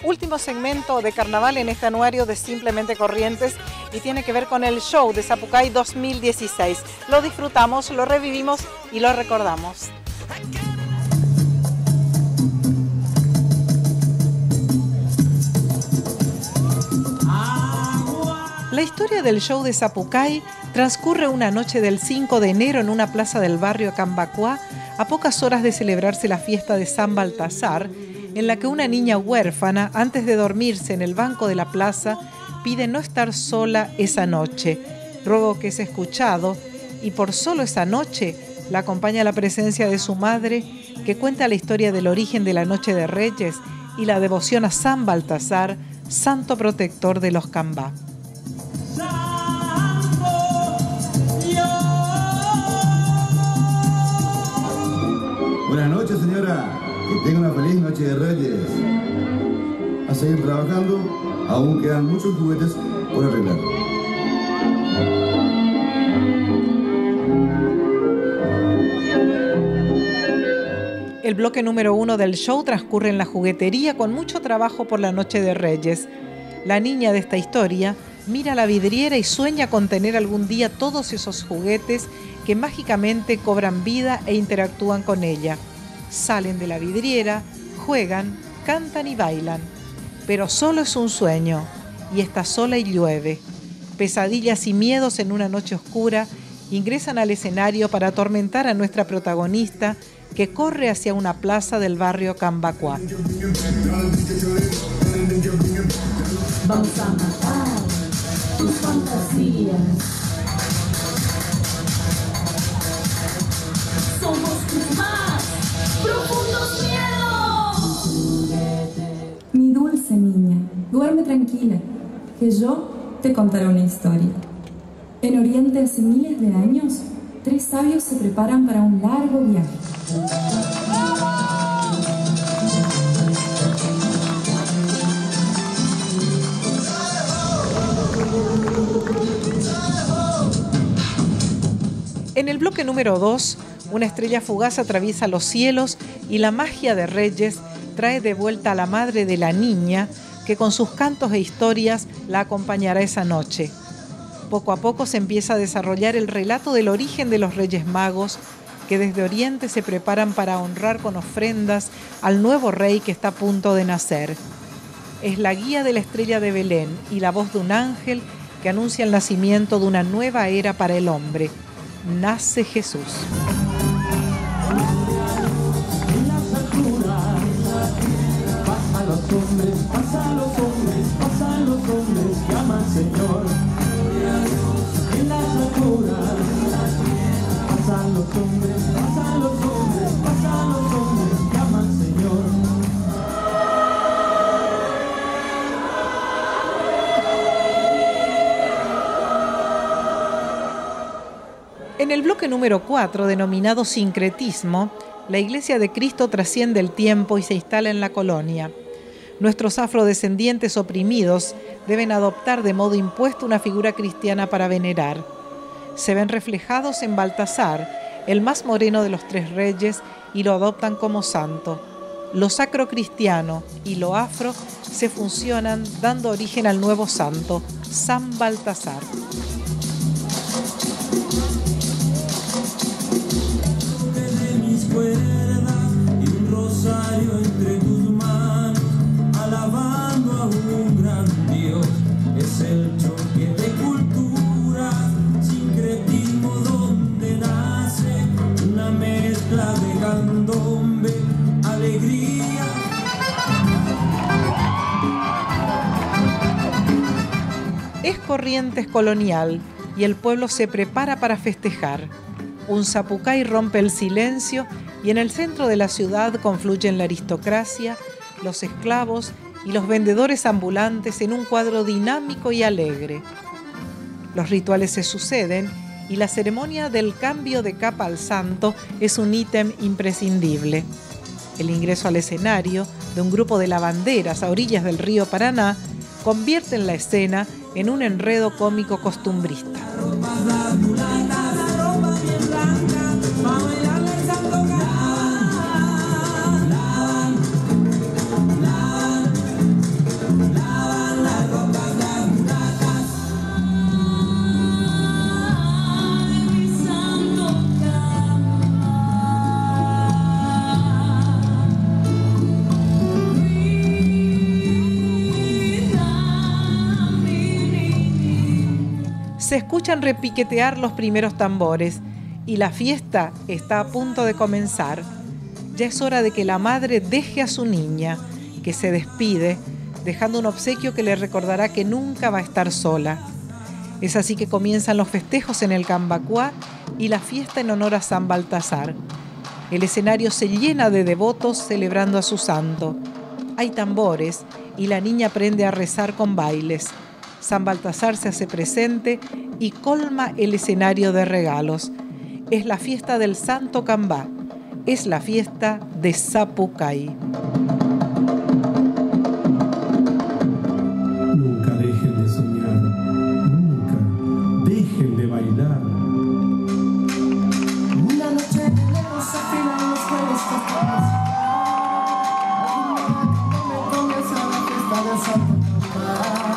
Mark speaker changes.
Speaker 1: último segmento de carnaval en este anuario de Simplemente Corrientes y tiene que ver con el show de Zapucay 2016. Lo disfrutamos, lo revivimos y lo recordamos. La historia del show de Zapucay transcurre una noche del 5 de enero en una plaza del barrio Cambacuá, a pocas horas de celebrarse la fiesta de San Baltasar, en la que una niña huérfana, antes de dormirse en el banco de la plaza, pide no estar sola esa noche. Ruego que es escuchado y por solo esa noche la acompaña la presencia de su madre, que cuenta la historia del origen de la Noche de Reyes y la devoción a San Baltasar, santo protector de los Cambá.
Speaker 2: Buenas noches, señora. Que tenga una feliz noche de Reyes. A seguir trabajando, aún quedan muchos juguetes por arreglar.
Speaker 1: El bloque número 1 del show transcurre en la juguetería con mucho trabajo por la Noche de Reyes. La niña de esta historia mira la vidriera y sueña con tener algún día todos esos juguetes que mágicamente cobran vida e interactúan con ella. Salen de la vidriera, juegan, cantan y bailan. Pero solo es un sueño, y está sola y llueve. Pesadillas y miedos en una noche oscura ingresan al escenario para atormentar a nuestra protagonista, que corre hacia una plaza del barrio Cambacuá.
Speaker 3: Vamos a matar tus fantasías. Somos tus más profundos miedos. Mi dulce niña, duerme tranquila, que yo te contaré una historia. En Oriente, hace miles de años, 3 sabios se preparan para un largo viaje.
Speaker 1: En el bloque número 2, una estrella fugaz atraviesa los cielos y la magia de Reyes trae de vuelta a la madre de la niña, que con sus cantos e historias la acompañará esa noche. Poco a poco se empieza a desarrollar el relato del origen de los Reyes Magos, que desde Oriente se preparan para honrar con ofrendas al nuevo rey que está a punto de nacer. Es la guía de la estrella de Belén y la voz de un ángel que anuncia el nacimiento de una nueva era para el hombre. Nace Jesús.
Speaker 4: En las alturas pasan los hombres, pasan los hombres, pasan los hombres que aman Señor. En las alturas pasan los hombres, pasan los hombres, pasan los hombres que aman Señor.
Speaker 1: En el bloque número 4, denominado Sincretismo, la Iglesia de Cristo trasciende el tiempo y se instala en la colonia. Nuestros afrodescendientes oprimidos deben adoptar de modo impuesto una figura cristiana para venerar. Se ven reflejados en Baltasar, el más moreno de los 3 reyes, y lo adoptan como santo. Lo sacro cristiano y lo afro se fusionan, dando origen al nuevo santo, San Baltasar.
Speaker 4: Y un rosario entre tus manos, alabando a un gran Dios. Es el choque de culturas, sincretismo donde nace una mezcla de candombe, alegría.
Speaker 1: Es Corrientes colonial y el pueblo se prepara para festejar. Un Zapucay rompe el silencio y en el centro de la ciudad confluyen la aristocracia, los esclavos y los vendedores ambulantes en un cuadro dinámico y alegre. Los rituales se suceden y la ceremonia del cambio de capa al santo es un ítem imprescindible. El ingreso al escenario de un grupo de lavanderas a orillas del río Paraná convierte en la escena en un enredo cómico costumbrista. Se escuchan repiquetear los primeros tambores y la fiesta está a punto de comenzar. Ya es hora de que la madre deje a su niña, que se despide, dejando un obsequio que le recordará que nunca va a estar sola. Es así que comienzan los festejos en el Cambacuá y la fiesta en honor a San Baltasar. El escenario se llena de devotos celebrando a su santo. Hay tambores y la niña aprende a rezar con bailes. San Baltasar se hace presente y colma el escenario de regalos. Es la fiesta del Santo Cambá. Es la fiesta de Sapucay.
Speaker 4: Nunca dejen de soñar, nunca dejen de bailar.
Speaker 5: Una noche tenemos a final los jueves festivos. No me tomes a la fiesta de Santo Cambá.